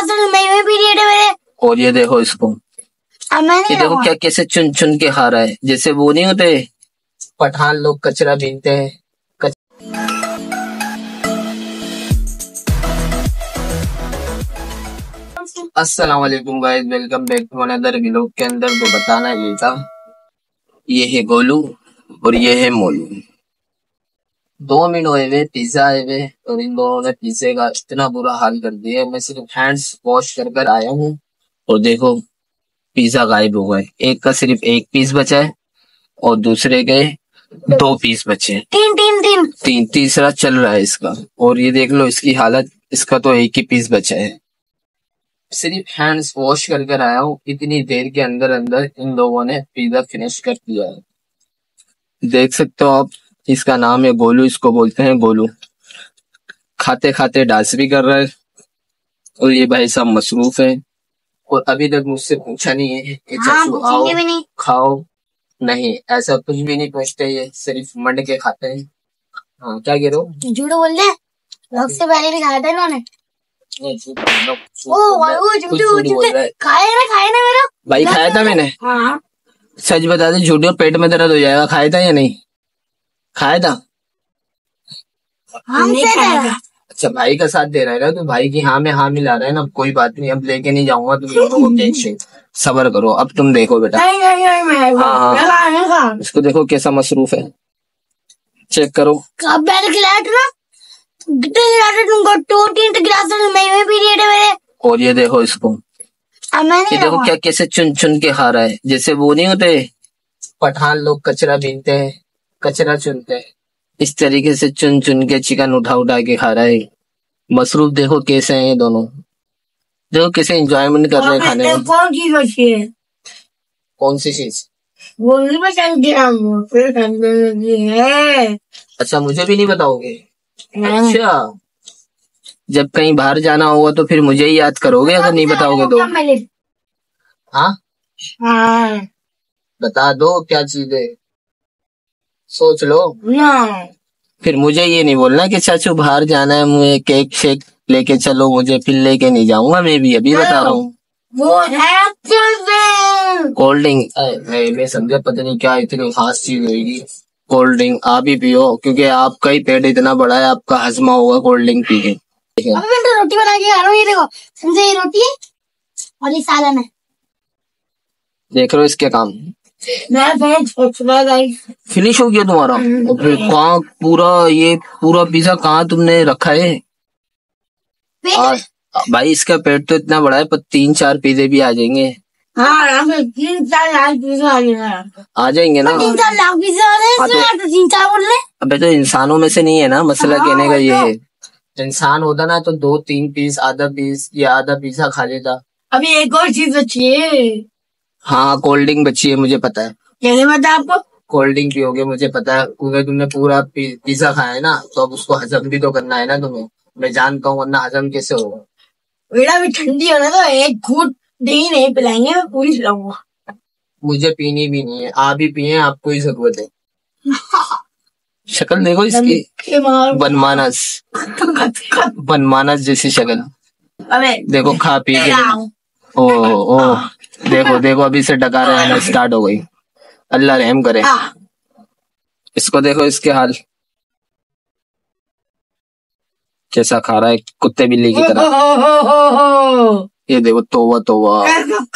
गिलास में पीरियड है मेरे। और ये देखो इसको, ये देखो क्या कैसे चुन चुन के खा रहा है, जैसे वो नहीं होते पठान लोग कचरा बीनते हैं। अस्सलाम वालेकुम guys, welcome back to another vlog. के अंदर तो बताना ये था, ये है गोलू और ये है मोलू। 2 मिनट हुए हुए पिज्जा आए हुए और इन दोनों ने पिज्जे का इतना बुरा हाल कर दिया। मैं सिर्फ हैंड्स वॉश कर आया हूँ और देखो पिज्जा गायब हो गए। एक का सिर्फ 1 पीस बचा है और दूसरे के 2 पीस बचे। तीन तीसरा चल रहा है इसका। और ये देख लो इसकी हालत, इसका तो 1 ही पीस बचा है। सिर्फ हैंड्स वॉश कर आया हूँ, इतनी देर के अंदर अंदर इन लोगों ने पिज्जा फिनिश कर दिया है। देख सकते हो आप, इसका नाम है गोलू, इसको बोलते हैं गोलू। खाते खाते डांस भी कर रहा है और ये भाई साहब मसरूफ है और अभी तक मुझसे पूछा नहीं है कि चाचू आओ खाओ। नहीं, ऐसा कुछ भी नहीं पूछते, ये सिर्फ मंड के खाते हैं। हाँ, क्या कह रहे हो? झूठ बोल दे, लोग से पहले भी खाया था इन्होंने। खाया ना मेरा भाई, खाया था मैंने। हाँ। सच बता दे, झूठे पेट में दर्द हो जाएगा। खाया था या नहीं खाया था? अच्छा, भाई का साथ दे रहा है ना, तो भाई की हाँ में हाँ मिला रहा है ना। कोई बात नहीं, अब लेके नहीं जाऊंगा तुम लोगों को केक शेक। सबर करो, अब तुम देखो बेटा। हाँ, इसको देखो कैसा मसरूफ है, चेक करो। और ये देखो इसको, ये देखो क्या कैसे चुन चुन के खा रहा है, जैसे वो नहीं होते पठान लोग कचरा बीनते हैं, कचरा चुनते हैं, इस तरीके से चुन चुन के चिकन उठा उठा के खा रहा है। मसरूफ देखो कैसे हैं ये दोनों, देखो कैसे एंजॉयमेंट कर रहे हैं खाने में। कौन चीज बची है? कौन सी चीज? वो नहीं है। अच्छा, मुझे भी नहीं बताओगे? अच्छा, जब कहीं बाहर जाना होगा तो फिर मुझे ही याद करोगे अगर नहीं बताओगे तो। हाँ, बता दो क्या चीज है, सोच लो। फिर मुझे ये नहीं बोलना कि चाचू बाहर जाना है, मुझे केक शेक लेके चलो, मुझे फिर लेके नहीं जाऊंगा। मैं भी अभी बता रहा हूँ, वो है कोल्ड ड्रिंक। मैं समझा पता नहीं क्या इतनी खास चीज होगी। कोल्ड ड्रिंक आप ही पियो, क्योंकि आपका ही पेट इतना बड़ा है, आपका हजमा होगा कोल्ड ड्रिंक पी के। अभी मैं तो रोटी बना के आ रहा हूँ, ये देखो समझे, ये रोटी है और ये सालन है। देख रहे हो इसके काम? फिनिश हो गया तुम्हारा? कहाँ पूरा पिज्जा कहाँ तुमने रखा है? भाई इसका पेट तो इतना बड़ा है, पर 3-4 पिज्जे भी आ जाएंगे। हाँ, 3-4 लाख पिज्जा आ जाएंगे ना। 3-4 लाख पिज्जा 3-4 बोल रहे। अबे तो इंसानों में से नहीं है ना मसला, कहने का ये है। इंसान होता ना तो 2-3 पीस, आधा पीस या आधा पिज्जा खा लेता। अभी एक और चीज बची है। हाँ, कोल्ड ड्रिंक बची है, मुझे पता है। कैसे पता आपको? कोल्ड ड्रिंक पियोगे मुझे पता है, क्योंकि तुमने पूरा पिज्जा खाया है ना, तो अब उसको हजम भी तो करना है ना तुम्हें। मैं जानता हूँ, वरना हजम कैसे होगा। बेटा भी ठंडी हो ना, तो एक घूंट दही नहीं पिलाएंगे, मैं पूरी पिलाऊंगा। मुझे पीनी भी नहीं है, आप ही पिए, आपको ही जरूरत है। शक्ल देखो इसकी, बनमानस जैसी शक्ल। देखो खा पी के, ओ देखो अभी से डकारा आना स्टार्ट हो गई। अल्लाह रहम करे। इसको देखो, इसके हाल कैसा खा रहा है, कुत्ते बिल्ली की तरह। ये देखो, तौबा तौबा।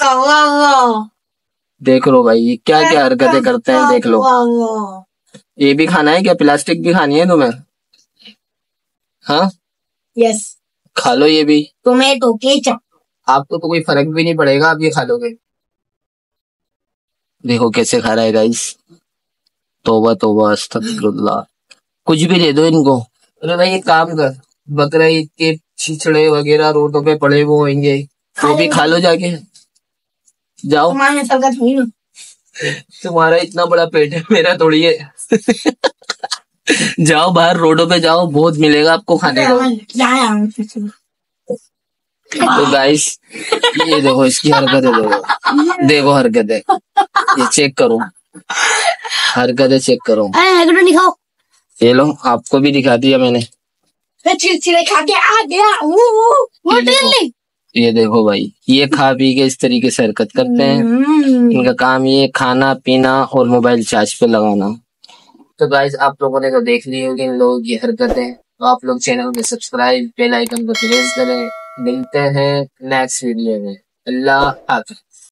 देख लो भाई क्या क्या हरकतें करते हैं, देख लो। ये भी खाना है क्या? प्लास्टिक भी खानी है तुम्हें? हाँ, यस, खा लो ये भी। Tomato ketchup. आपको तो कोई फर्क भी नहीं पड़ेगा, आप ये खा लोगे। देखो कैसे खा रहा है गाइस, तौबा तौबा अस्तगफिरुल्लाह। कुछ भी दे दो इनको। अरे भाई एक काम कर, बकरा ईद के छिछड़े वगैरह रोडों पे पड़े वो होंगे, वो भी खा लो जाके। जाओ, तुम्हारा इतना बड़ा पेट है, मेरा थोड़ी है। जाओ बाहर रोडों पे जाओ, बहुत मिलेगा आपको खाने को। तो गाइस ये देखो इसकी हरकतें, देखो हरकतें, ये चेक करो, हरकतें चेक करो। दिखाओ, ये लो, आपको भी दिखा दिया मैंने। चिड़चिड़े खा के आ गया। ये देखो भाई, ये खा पी के इस तरीके से हरकत करते हैं। इनका काम ये खाना पीना और मोबाइल चार्ज पे लगाना। तो गाइस आप लोगों ने तो देख ली होगी इन लोगों की हरकतें। तो आप लोग चैनल को सब्सक्राइब, बेल आइकन को प्रेस करें। मिलते हैं नेक्स्ट वीडियो में। अल्लाह हाफ़िज़।